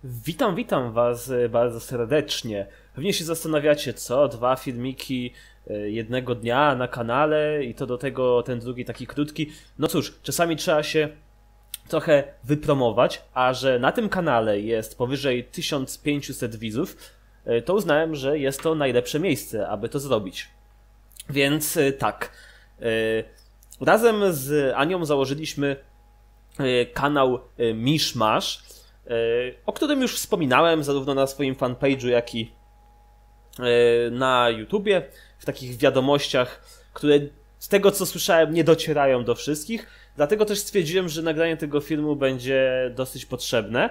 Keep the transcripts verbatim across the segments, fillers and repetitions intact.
Witam, witam was bardzo serdecznie. Pewnie się zastanawiacie, co? Dwa filmiki jednego dnia na kanale i to do tego ten drugi taki krótki. No cóż, czasami trzeba się trochę wypromować, a że na tym kanale jest powyżej tysiąc pięćset widzów, to uznałem, że jest to najlepsze miejsce, aby to zrobić. Więc tak, razem z Anią założyliśmy kanał Mishmash, o którym już wspominałem zarówno na swoim fanpage'u, jak i na YouTubie, w takich wiadomościach, które z tego co słyszałem nie docierają do wszystkich, dlatego też stwierdziłem, że nagranie tego filmu będzie dosyć potrzebne.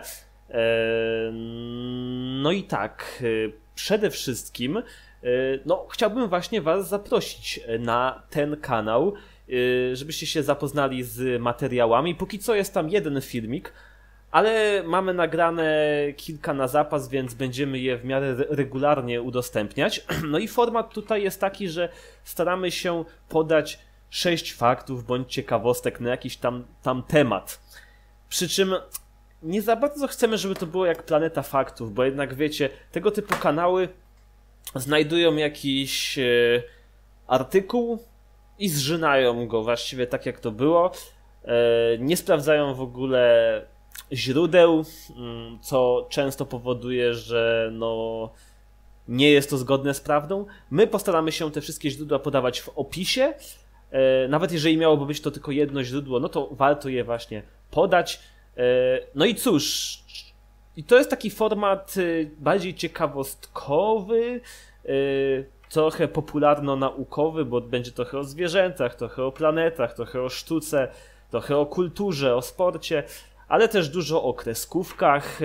No i tak, przede wszystkim no, chciałbym właśnie was zaprosić na ten kanał, żebyście się zapoznali z materiałami. Póki co jest tam jeden filmik, ale mamy nagrane kilka na zapas, więc będziemy je w miarę regularnie udostępniać. No i format tutaj jest taki, że staramy się podać sześć faktów bądź ciekawostek na jakiś tam, tam temat. Przy czym nie za bardzo chcemy, żeby to było jak Planeta Faktów, bo jednak wiecie, tego typu kanały znajdują jakiś e, artykuł i zżynają go właściwie tak jak to było. E, nie sprawdzają w ogóle źródeł, co często powoduje, że no nie jest to zgodne z prawdą. My postaramy się te wszystkie źródła podawać w opisie. E, nawet jeżeli miałoby być to tylko jedno źródło, no to warto je właśnie podać. E, no i cóż, i to jest taki format bardziej ciekawostkowy, e, trochę popularno-naukowy, bo będzie trochę o zwierzętach, trochę o planetach, trochę o sztuce, trochę o kulturze, o sporcie, ale też dużo o kreskówkach.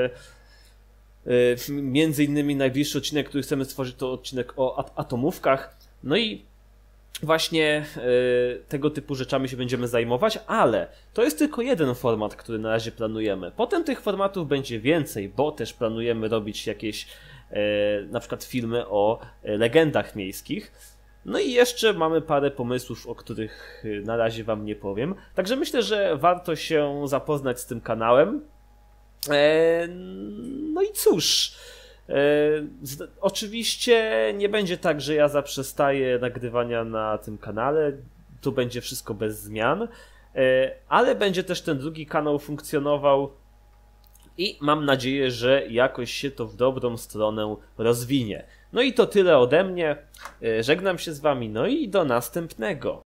Między innymi najbliższy odcinek, który chcemy stworzyć, to odcinek o atomówkach. No i właśnie tego typu rzeczami się będziemy zajmować, ale to jest tylko jeden format, który na razie planujemy. Potem tych formatów będzie więcej, bo też planujemy robić jakieś na przykład filmy o legendach miejskich. No i jeszcze mamy parę pomysłów, o których na razie wam nie powiem. Także myślę, że warto się zapoznać z tym kanałem. Eee, no i cóż, eee, z, oczywiście nie będzie tak, że ja zaprzestaję nagrywania na tym kanale. Tu będzie wszystko bez zmian. Eee, ale będzie też ten drugi kanał funkcjonował i mam nadzieję, że jakoś się to w dobrą stronę rozwinie. No i to tyle ode mnie. Żegnam się z wami, no i do następnego.